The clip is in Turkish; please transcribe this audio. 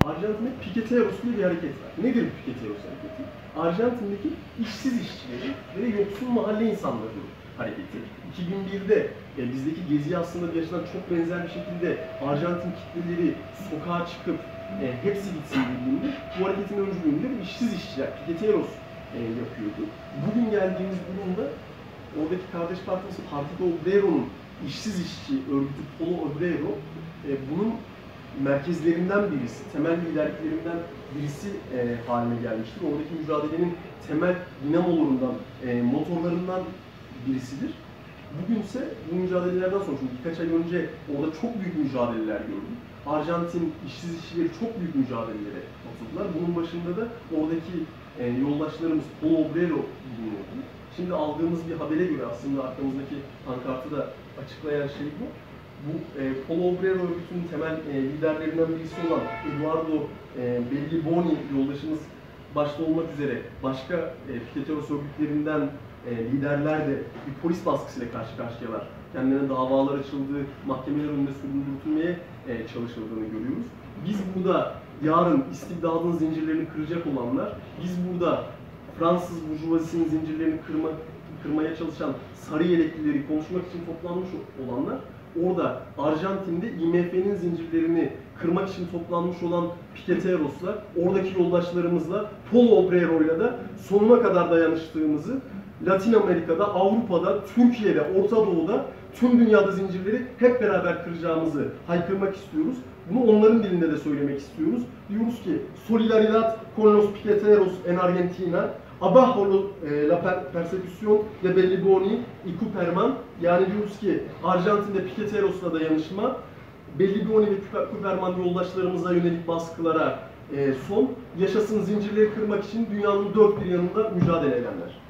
Arjantin'de Piqueteros diye bir hareket var. Nedir Piqueteros hareketi? Arjantin'deki işsiz işçileri ve yoksul mahalle insanları hareketi. 2001'de bizdeki Gezi aslında yaşanan çok benzer bir şekilde Arjantin kitleleri sokağa çıkıp hepsi gitsin dediğinde bu hareketin öncülüğünde işsiz işçiler, Piqueteros yapıyordu. Bugün geldiğimiz durumda oradaki kardeş partisi Partido Obrero'nun işsiz işçi örgütü Polo Obrero bunun merkezlerinden birisi, temel liderliklerinden birisi haline gelmiştir. Oradaki mücadelenin temel dinamolarından, motorlarından birisidir. Bugünse bu mücadelelerden sonra, çünkü birkaç ay önce orada çok büyük mücadeleler gördük. Arjantin işsiz işçileri çok büyük mücadelelere katıldılar. Bunun başında da oradaki yoldaşlarımız Polo Obrero bulunuyordu. Şimdi aldığımız bir habere göre aslında arkamızdaki pankartı da açıklayan şey bu. Bu Polo Obrero örgütünün temel liderlerinden birisi olan Eduardo Belliboni yoldaşımız başta olmak üzere başka Piqueteros örgütlerinden liderler de bir polis baskısıyla karşı karşıyalar. Kendilerine davalar açıldığı, mahkemeler önünde sürdürülmeye çalışıldığını görüyoruz. Biz burada yarın istibdadın zincirlerini kıracak olanlar, biz burada Fransız burjuvazisinin zincirlerini kırmaya çalışan sarı yeleklileri konuşmak için toplanmış olanlar, orada Arjantin'de IMF'nin zincirlerini kırmak için toplanmış olan Piqueteros'la, oradaki yoldaşlarımızla, Polo Obrero'yla da sonuna kadar dayanıştığımızı, Latin Amerika'da, Avrupa'da, Türkiye'de, Orta Doğu'da, tüm dünyada zincirleri hep beraber kıracağımızı haykırmak istiyoruz. Bunu onların dilinde de söylemek istiyoruz. Diyoruz ki, solidaridad con los piqueteros en Argentina, abajo la persecución de Belliboni y Cooperman. Yani diyoruz ki, Arjantin'de Piqueteros'la dayanışma, Belliboni ve Cooperman yoldaşlarımıza yönelik baskılara son, yaşasın zincirleri kırmak için dünyanın dört bir yanında mücadele edenler.